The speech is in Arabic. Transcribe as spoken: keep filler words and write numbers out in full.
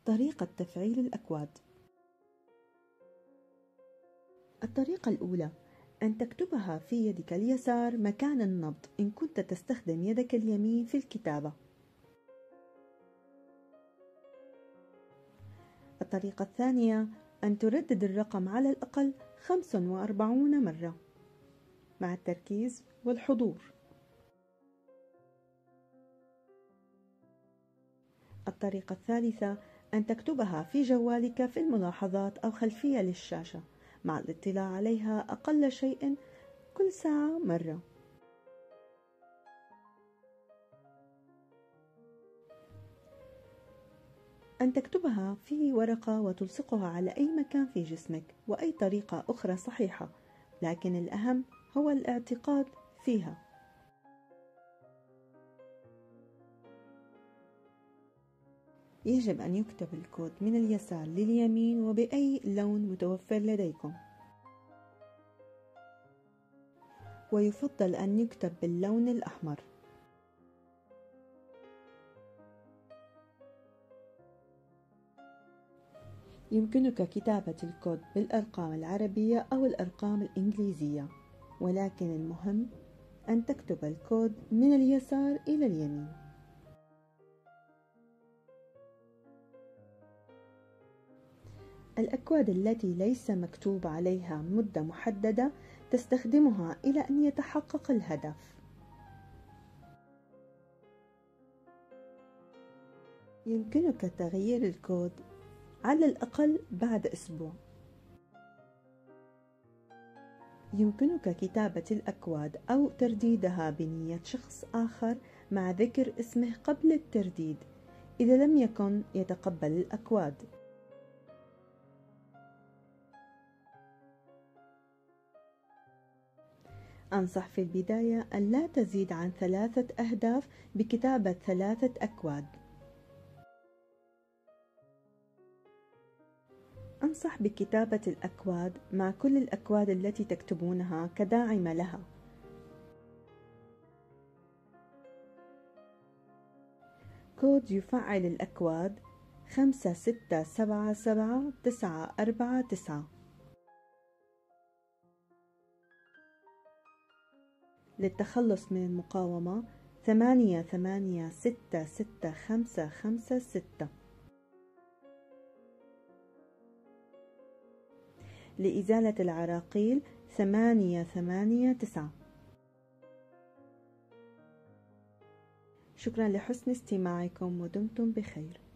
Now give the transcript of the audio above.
طريقة تفعيل الأكواد. الطريقة الأولى أن تكتبها في يدك اليسار مكان النبض إن كنت تستخدم يدك اليمين في الكتابة. الطريقة الثانية أن تردد الرقم على الأقل خمسة وأربعين مرة مع التركيز والحضور. الطريقة الثالثة أن تكتبها في جوالك في الملاحظات أو خلفية للشاشة مع الاطلاع عليها أقل شيء كل ساعة مرة. أن تكتبها في ورقة وتلصقها على أي مكان في جسمك، وأي طريقة أخرى صحيحة، لكن الأهم هو الاعتقاد فيها. يجب أن يكتب الكود من اليسار لليمين وبأي لون متوفر لديكم، ويفضل أن يكتب باللون الأحمر. يمكنك كتابة الكود بالأرقام العربية أو الأرقام الإنجليزية، ولكن المهم أن تكتب الكود من اليسار إلى اليمين. الأكواد التي ليس مكتوب عليها مدة محددة تستخدمها إلى أن يتحقق الهدف. يمكنك تغيير الكود على الأقل بعد أسبوع. يمكنك كتابة الأكواد أو ترديدها بنية شخص آخر مع ذكر اسمه قبل الترديد إذا لم يكن يتقبل الأكواد. أنصح في البداية أن لا تزيد عن ثلاثة أهداف بكتابة ثلاثة أكواد. أنصح بكتابة الأكواد مع كل الأكواد التي تكتبونها كداعمة لها. كود يفعل الأكواد خمسة ستة سبعة سبعة تسعة أربعة تسعة. للتخلص من المقاومة ثمانية ثمانية ستة ستة خمسة خمسة ستة. لإزالة العراقيل ثمانية ثمانية تسعة. شكرا لحسن استماعكم ودمتم بخير.